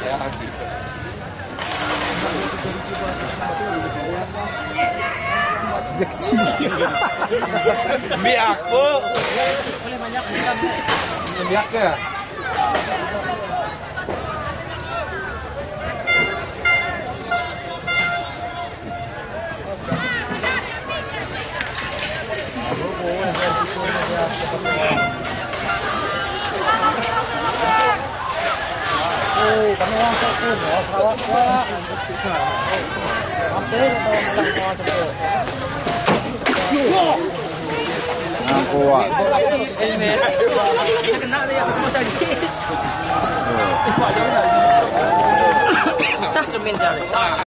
Kecil. Biak bu. Boleh banyak bukan? Biak ya. Kami orang fokus, Sarawak Pak. Apa yang tahu malam tersebut? Kuat. Ini. Kena dia aku semua sakit. Cak cermin saya.